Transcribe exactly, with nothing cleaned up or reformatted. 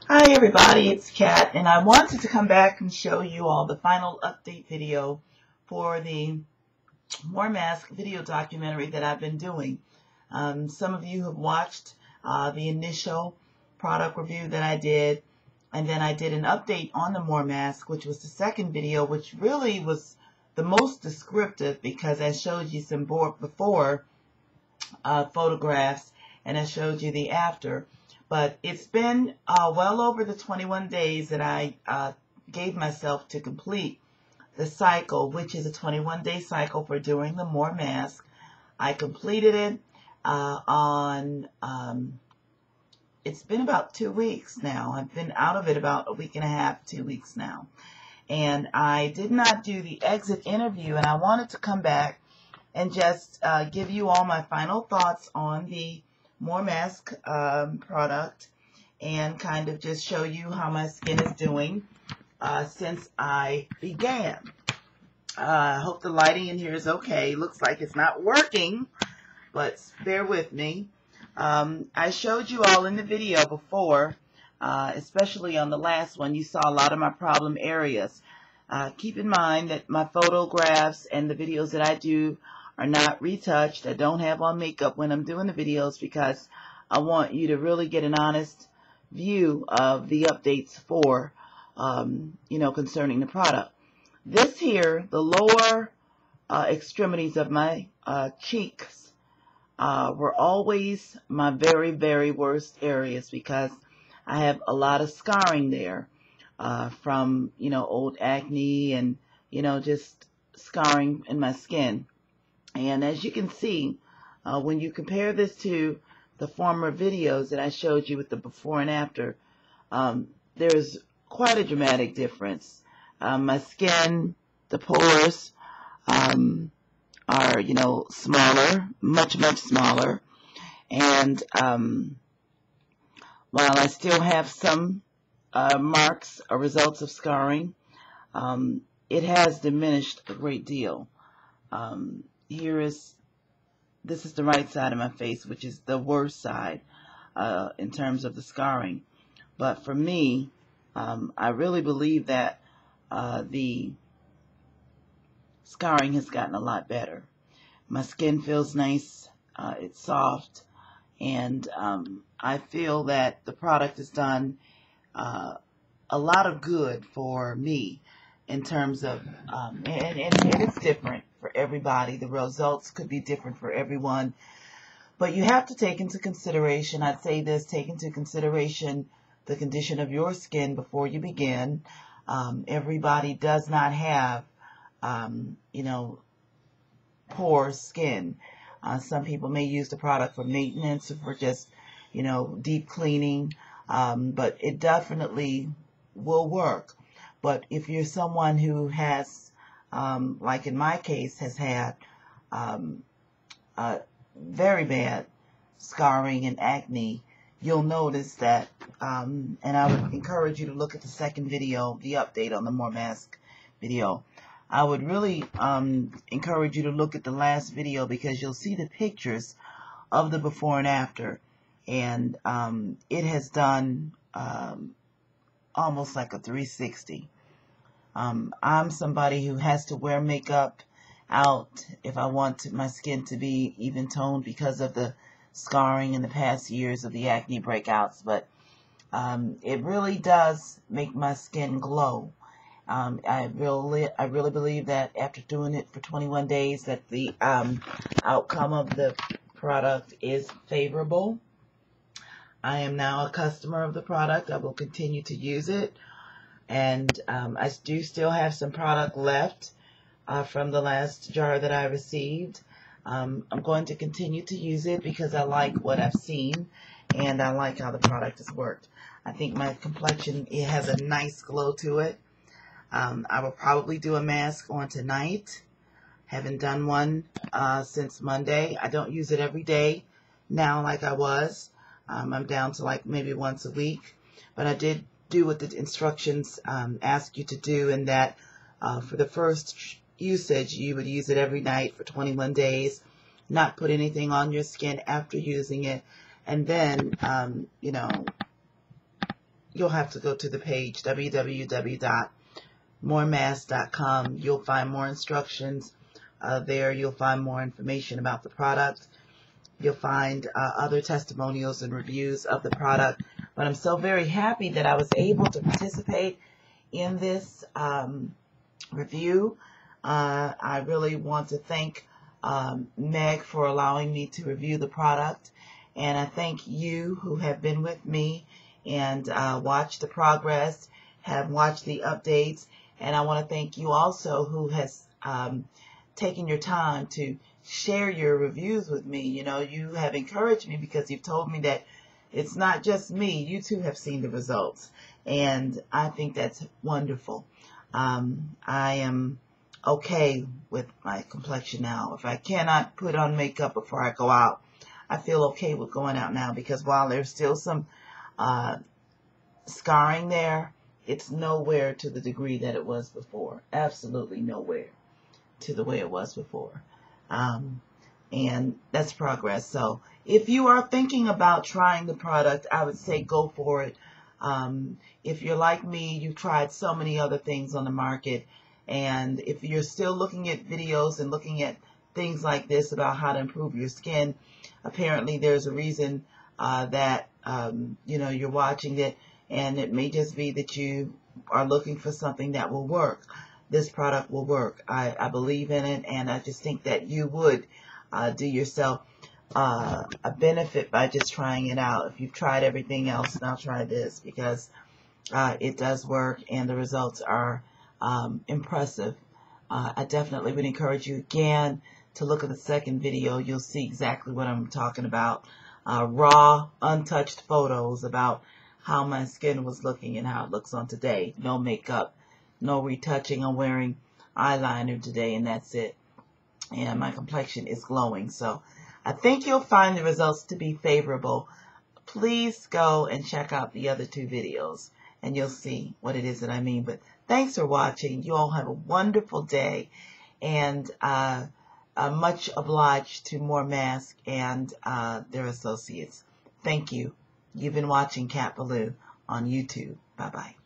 Hi everybody, it's Kat, and I wanted to come back and show you all the final update video for the Moor Mask video documentary that I've been doing. Um, some of you have watched uh, the initial product review that I did, and then I did an update on the Moor Mask, which was the second video, which really was the most descriptive because I showed you some before uh, photographs and I showed you the after. But it's been uh, well over the twenty-one days that I uh, gave myself to complete the cycle, which is a twenty-one day cycle for doing the Moor Mask. I completed it uh, on, um, it's been about two weeks now. I've been out of it about a week and a half, two weeks now. And I did not do the exit interview, and I wanted to come back and just uh, give you all my final thoughts on the Moor Mask um, product and kind of just show you how my skin is doing uh, since I began. Uh, I hope the lighting in here is okay. Looks like it's not working, but bear with me. Um, I showed you all in the video before, uh, especially on the last one, you saw a lot of my problem areas. Uh, keep in mind that my photographs and the videos that I do are not retouched. I don't have on makeup when I'm doing the videos because I want you to really get an honest view of the updates for, um, you know, concerning the product. This here, the lower uh, extremities of my uh, cheeks uh, were always my very, very worst areas because I have a lot of scarring there uh, from, you know, old acne and, you know, just scarring in my skin. And as you can see, uh, when you compare this to the former videos that I showed you with the before and after, um, there's quite a dramatic difference. Um, my skin, the pores, um, are, you know, smaller, much, much smaller. And um, while I still have some uh, marks or results of scarring, um, it has diminished a great deal. Um, Here is, this is the right side of my face, which is the worst side uh, in terms of the scarring. But for me, um, I really believe that uh, the scarring has gotten a lot better. My skin feels nice, uh, it's soft, and um, I feel that the product has done uh, a lot of good for me in terms of, um, and, and, and it's different for everybody. The results could be different for everyone. But you have to take into consideration, I'd say this, take into consideration the condition of your skin before you begin. Um, everybody does not have, um, you know, poor skin. Uh, some people may use the product for maintenance or for just, you know, deep cleaning. Um, but it definitely will work. But if you're someone who has, um, like in my case, has had um, uh, very bad scarring and acne, you'll notice that, um, and I would encourage you to look at the second video, the update on the Moor Mask video. I would really um, encourage you to look at the last video because you'll see the pictures of the before and after. And um, it has done um, almost like a three sixty. Um, I'm somebody who has to wear makeup out if I want to, my skin to be even toned because of the scarring in the past years of the acne breakouts. But um, it really does make my skin glow. Um, I really, I really believe that after doing it for twenty-one days, that the um, outcome of the product is favorable. I am now a customer of the product. I will continue to use it. And um, I do still have some product left uh, from the last jar that I received. Um, I'm going to continue to use it because I like what I've seen and I like how the product has worked. I think my complexion, it has a nice glow to it. Um, I will probably do a mask on tonight. Haven't done one uh, since Monday. I don't use it every day now like I was. Um, I'm down to like maybe once a week. But I did do what the instructions um, ask you to do, in that uh, for the first usage, you would use it every night for twenty-one days, not put anything on your skin after using it, and then, um, you know, you'll have to go to the page w w w dot moor mask dot com. You'll find more instructions uh, there. You'll find more information about the product. You'll find uh, other testimonials and reviews of the product. But I'm so very happy that I was able to participate in this um, review. Uh, I really want to thank um, Meg for allowing me to review the product. And I thank you who have been with me and uh, watched the progress, have watched the updates. And I want to thank you also who has um, taken your time to share your reviews with me. You know, you have encouraged me because you've told me that it's not just me. You too have seen the results. And I think that's wonderful. Um, I am okay with my complexion now. If I cannot put on makeup before I go out, I feel okay with going out now, because while there's still some uh, scarring there, it's nowhere to the degree that it was before. Absolutely nowhere to the way it was before. Um, and that's progress. So if you are thinking about trying the product, I would say go for it. Um, if you're like me, you've tried so many other things on the market, and if you're still looking at videos and looking at things like this about how to improve your skin, apparently there's a reason uh, that um, you know, you're watching it, and it may just be that you are looking for something that will work. This product will work. I, I believe in it, and I just think that you would uh, do yourself uh, a benefit by just trying it out. If you've tried everything else, now try this, because uh, it does work and the results are um, impressive. Uh, I definitely would encourage you again to look at the second video. You'll see exactly what I'm talking about. Uh, raw, untouched photos about how my skin was looking and how it looks on today. No makeup, no retouching. I'm wearing eyeliner today, and that's it. And my complexion is glowing. So I think you'll find the results to be favorable. Please go and check out the other two videos, and you'll see what it is that I mean. But thanks for watching. You all have a wonderful day, and uh, uh, much obliged to Moor Mask and uh, their associates. Thank you. You've been watching Katbalu on YouTube. Bye-bye.